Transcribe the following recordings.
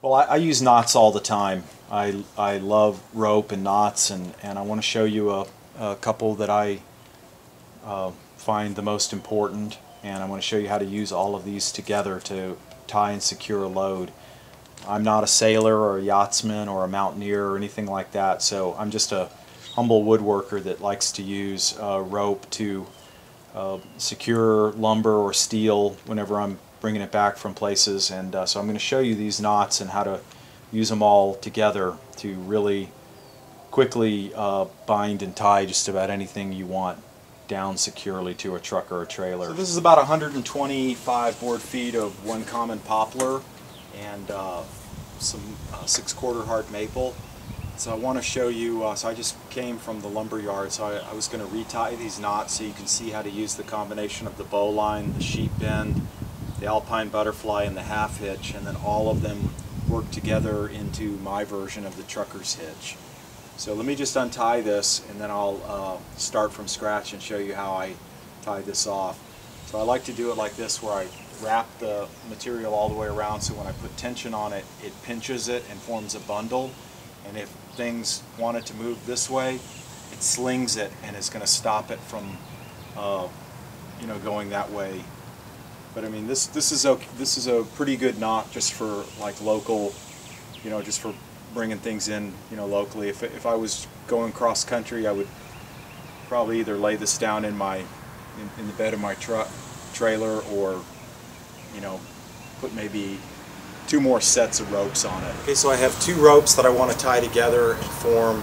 Well, I use knots all the time. I love rope and knots, and I want to show you a couple that I find the most important, and I want to show you how to use all of these together to tie and secure a load. I'm not a sailor or a yachtsman or a mountaineer or anything like that, so I'm just a humble woodworker that likes to use rope to secure lumber or steel whenever I'm bringing it back from places. And so I'm going to show you these knots and how to use them all together to really quickly bind and tie just about anything you want down securely to a truck or a trailer. So this is about 125 board feet of one common poplar and some 6/4 hard maple. So I want to show you, so I just came from the lumber yard, so I was going to retie these knots so you can see how to use the combination of the bowline, the sheep bend, the alpine butterfly, and the half hitch, and then all of them work together into my version of the trucker's hitch. So let me just untie this, and then I'll start from scratch and show you how I tie this off. So I like to do it like this, where I wrap the material all the way around, so when I put tension on it, it pinches it and forms a bundle. And if things want it to move this way, it slings it and it's going to stop it from, you know, going that way. But I mean, this is a pretty good knot just for like local, you know, just for bringing things in, you know, locally. If I was going cross country, I would probably either lay this down in the bed of my trailer, or, you know, put maybe 2 more sets of ropes on it. Okay, so I have 2 ropes that I want to tie together and form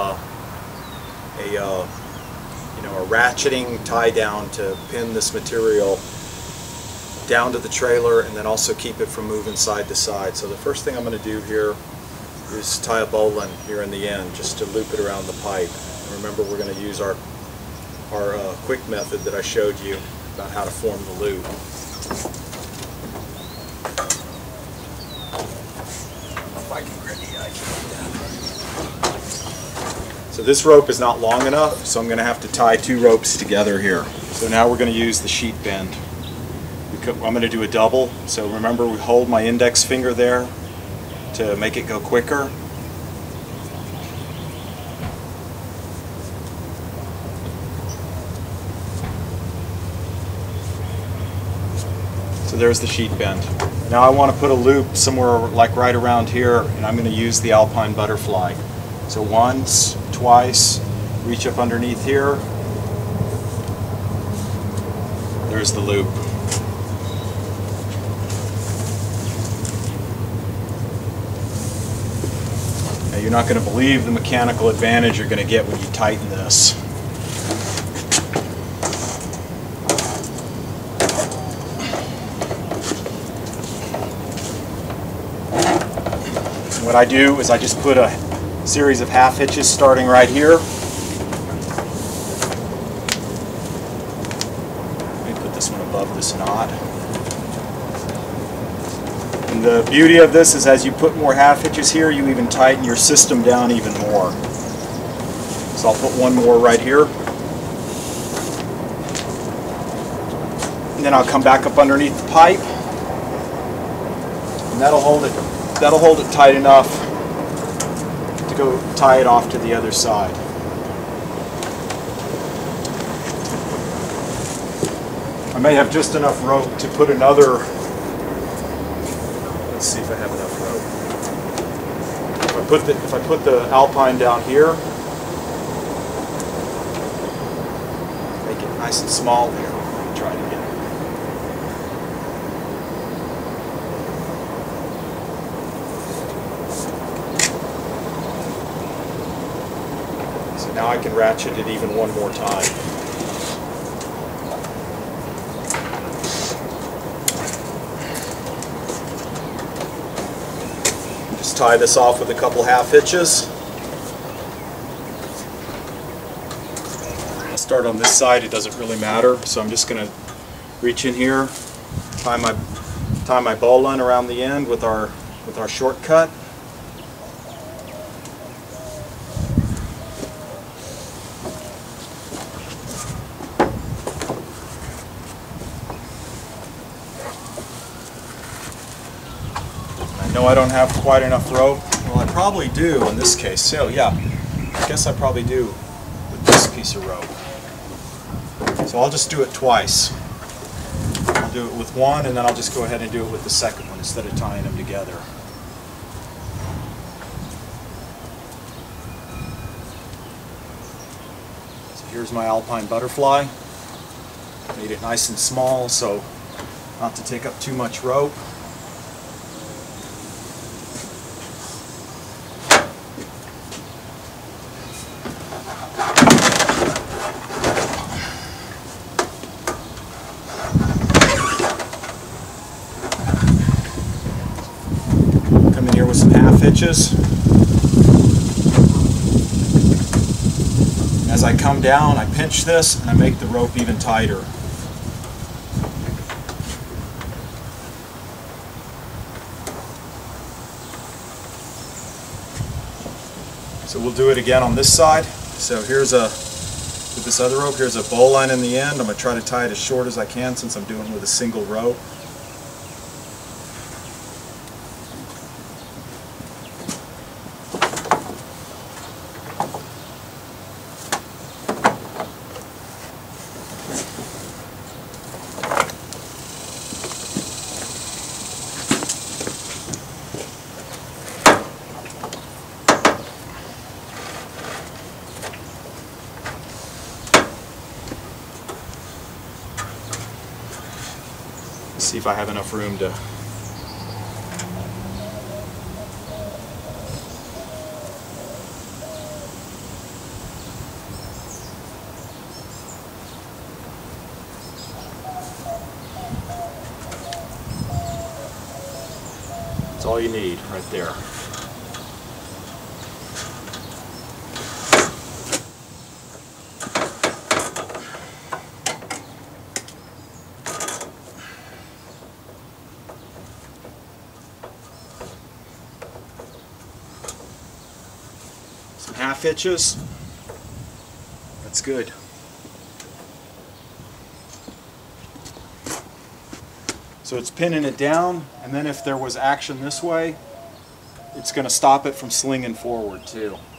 a ratcheting tie down to pin this material down to the trailer and then also keep it from moving side to side. So the first thing I'm going to do here is tie a bowline here in the end, just to loop it around the pipe. And remember, we're going to use our quick method that I showed you about how to form the loop. So this rope is not long enough, so I'm going to have to tie 2 ropes together here. So now we're going to use the sheep bend. I'm going to do a double, so remember, we hold my index finger there to make it go quicker. So there's the sheep bend. Now I want to put a loop somewhere like right around here, and I'm going to use the alpine butterfly. So once, twice, reach up underneath here. There's the loop. Now you're not going to believe the mechanical advantage you're going to get when you tighten this. What I do is I just put a series of half hitches starting right here. Let me put this one above this knot. And the beauty of this is, as you put more half hitches here, you even tighten your system down even more. So I'll put one more right here. And then I'll come back up underneath the pipe. And that'll hold it tight enough to go tie it off to the other side. I may have just enough rope to put another. Let's see if I have enough rope. If I put the alpine down here, make it nice and small here. Let me try it again. So now I can ratchet it even one more time. Tie this off with a couple half hitches. I'll start on this side, it doesn't really matter, so I'm just going to reach in here, tie my bowline around the end with our shortcut. No, I don't have quite enough rope. Well, I probably do in this case. So yeah, I guess I probably do with this piece of rope. So I'll just do it twice. I'll do it with one, and then I'll just go ahead and do it with the second one instead of tying them together. So here's my alpine butterfly. Made it nice and small so not to take up too much rope. Come in here with some half hitches. As I come down, I pinch this and I make the rope even tighter. So we'll do it again on this side. So here's with this other rope, here's a bowline in the end. I'm going to try to tie it as short as I can since I'm doing it with a single rope. See if I have enough room to That's all you need right there. Some half hitches. That's good. So it's pinning it down, and then if there was action this way, it's going to stop it from slinging forward too.